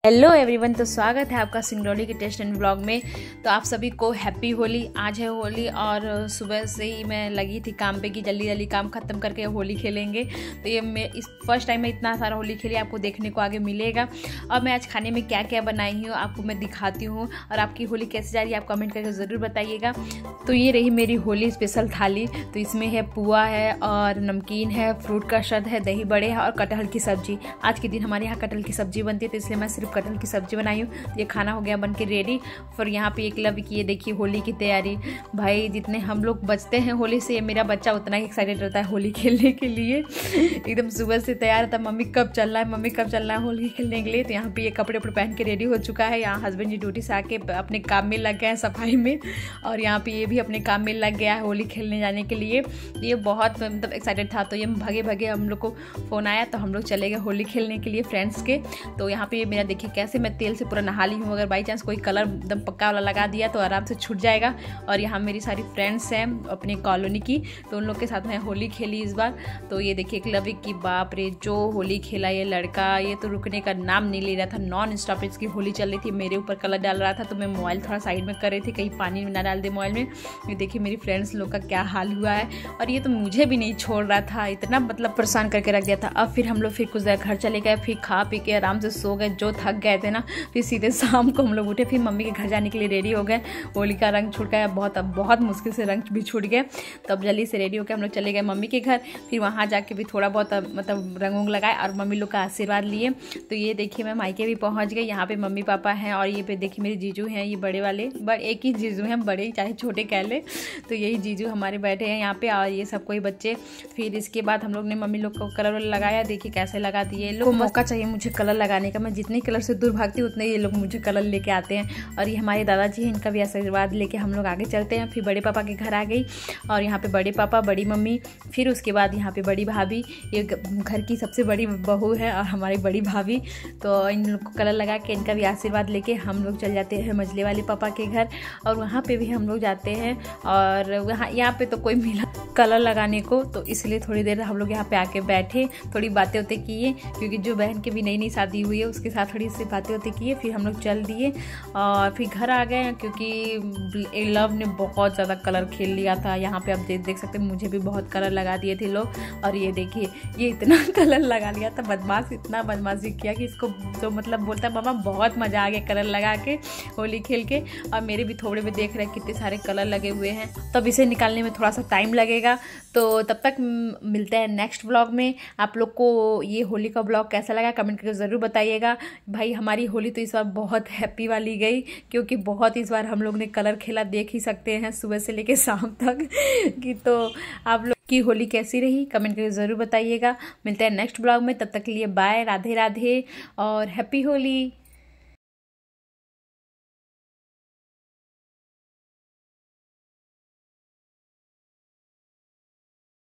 Hello everyone, तो स्वागत है आपका सिंगरौली के टेस्ट एंड ब्लॉग में। तो आप सभी को हैप्पी होली। आज है होली और सुबह से ही मैं लगी थी काम पे कि जल्दी जल्दी काम खत्म करके होली खेलेंगे। तो ये मैं इस फर्स्ट टाइम में इतना सारा होली खेली, आपको देखने को आगे मिलेगा। और मैं आज खाने में क्या क्या बनाई हूँ आपको मैं दिखाती हूँ, और आपकी होली कैसे जा रही है आप कमेंट करके ज़रूर बताइएगा। तो ये रही मेरी होली स्पेशल थाली। तो इसमें है पुआ है और नमकीन है, फ्रूट का शरबत है, दही बड़े है और कटहल की सब्जी। आज के दिन हमारे यहाँ कटहल की सब्जी बनती है, तो इसलिए मैं सिर्फ कटहल की सब्जी बनाई हूँ। ये खाना हो गया बन के रेडी। फिर यहाँ पे एक लव की, ये देखिए होली की तैयारी। भाई जितने हम लोग बचते हैं होली से, मेरा बच्चा उतना ही एक्साइटेड रहता है होली खेलने के लिए। एकदम सुबह से तैयार था, मम्मी कब चलना है, मम्मी कब चलना है होली खेलने के लिए। तो यहाँ पे ये कपड़े वपड़े पहन के रेडी हो चुका है। यहाँ हस्बैंड जी ड्यूटी से आके अपने काम में लग गए हैं सफाई में, और यहाँ पे ये भी अपने काम में लग गया है होली खेलने जाने के लिए। ये बहुत मतलब एक्साइटेड था। तो ये भागे भागे हम लोग को फ़ोन आया, तो हम लोग चले गए होली खेलने के लिए फ्रेंड्स के। तो यहाँ पे मेरा देखिए कैसे मैं तेल से पूरा नहा ली हूँ। अगर बाई चांस कोई कलर एकदम पक्का वाला लगा दिया तो आराम से छूट जाएगा। और यहाँ मेरी सारी फ्रेंड्स हैं अपनी कॉलोनी की, तो उन लोग के साथ मैं होली खेली इस बार। तो ये देखिए क्लवी की, बाप रे जो होली खेला ये लड़का, ये तो रुकने का नाम नहीं ले रहा था। नॉन स्टॉप इसकी होली चल रही थी। मेरे ऊपर कलर डाल रहा था, तो मैं मोबाइल थोड़ा साइड में कर रही थी कहीं पानी ना डाल दे मोबाइल में। ये देखिए मेरी फ्रेंड्स लोग का क्या हाल हुआ है। और ये तो मुझे भी नहीं छोड़ रहा था, इतना मतलब परेशान करके रख दिया था। अब फिर हम लोग फिर कुछ देर घर चले गए, फिर खा पी के आराम से सो गए, जो थक गए थे ना। फिर सीधे शाम को हम लोग उठे, फिर मम्मी के घर जाने के लिए रेडी हो गए। होली का रंग छूट गया, बहुत मुश्किल से रंग भी छूट गए। तब जल्दी से रेडी होकर हम लोग चले गए मम्मी के घर। फिर वहाँ जाके भी थोड़ा बहुत मतलब रंग उंग लगाए और मम्मी लोग का आशीर्वाद लिए। तो ये देखिए मैं मायके भी पहुँच गई। यहाँ पे मम्मी पापा हैं, और ये पे देखिए मेरे जीजू हैं, ये बड़े वाले, एक ही जीजू हैं, बड़े चाहे छोटे कह ले। तो यही जीजू हमारे बैठे हैं यहाँ पे, और ये सब कोई बच्चे। फिर इसके बाद हम लोग ने मम्मी लोग को कलर लगाया। देखिए कैसे लगा दिए लोग। मौका चाहिए मुझे कलर लगाने का, मैं जितने कलर से दूर भागती हूँ उतने ये लोग मुझे कलर लेके आते हैं। और ये हमारे दादाजी हैं, इनका भी आशीर्वाद लेके हम लोग आगे चलते हैं। फिर बड़े पापा के घर आ गई, और यहाँ पे बड़े पापा, बड़ी मम्मी, फिर उसके बाद यहाँ पे बड़ी भाभी, ये घर की सबसे बड़ी बहू है और हमारी बड़ी भाभी। तो इन लोग को कलर लगा के इनका भी आशीर्वाद लेके हम लोग चल जाते हैं मझले वाले पापा के घर, और वहाँ पे भी हम लोग जाते हैं। और यहाँ पे तो कोई मिला कलर लगाने को, तो इसलिए थोड़ी देर हम लोग यहाँ पे आके बैठे, थोड़ी बातें होते किए, क्योंकि जो बहन की भी नई नई शादी हुई है उसके साथ थोड़ी सी बातें होते किए। फिर हम लोग चल दिए और फिर घर आ गए, क्योंकि लव ने बहुत ज़्यादा कलर खेल लिया था। यहाँ पे आप देख सकते हैं, मुझे भी बहुत कलर लगा दिए थे लोग। और ये देखिए ये इतना कलर लगा लिया था, बदमाश इतना बदमाशी किया कि इसको तो मतलब बोलता मामा बहुत मज़ा आ गया कलर लगा के होली खेल के। और मेरे भी थोड़े में देख रहे हैं कितने सारे कलर लगे हुए हैं, तब इसे निकालने में थोड़ा सा टाइम लगेगा। तो तब तक मिलते हैं नेक्स्ट ब्लॉग में। आप लोग को ये होली का ब्लॉग कैसा लगा कमेंट करके ज़रूर बताइएगा। भाई हमारी होली तो इस बार बहुत हैप्पी वाली गई, क्योंकि बहुत इस बार हम लोग ने कलर खेला, देख ही सकते हैं सुबह से लेके शाम तक कि। तो आप लोग की होली कैसी रही कमेंट करके ज़रूर बताइएगा। मिलते हैं नेक्स्ट ब्लॉग में, तब तक के लिए बाय, राधे राधे और हैप्पी होली।